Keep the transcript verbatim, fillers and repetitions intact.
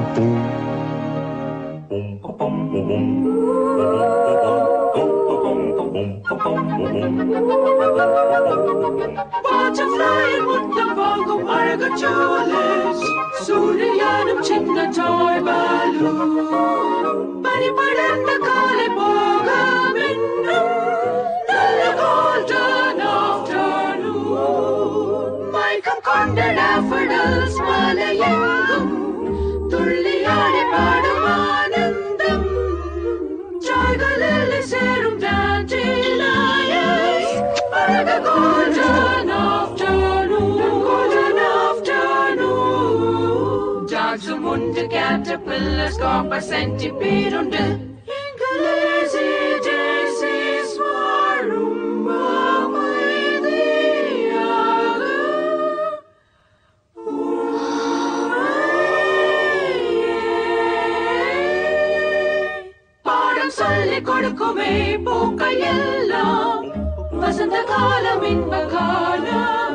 Butterfly முத்தமாகும் அழகு jewellers சூரியனும் சின்ன toy balloon பனிபடர்ந்த காலை போக மின்னும் நல்ல golden afternoon மயக்கம் கொண்ட daffodils மலையெங்கும் துள்ளியாடி பாடும் ஆனந்தம் ஜாய்களில் சேரும் dandelions அழகு golden afternoon golden afternoon dogsum undu caterpillars copper centipede undu inga lazy daisies varum அமைதியாக பாடம் சொல்லிக் கொடுக்குமே பூக்கள் எல்லாம் வசந்த காலம் இன்ப காலம்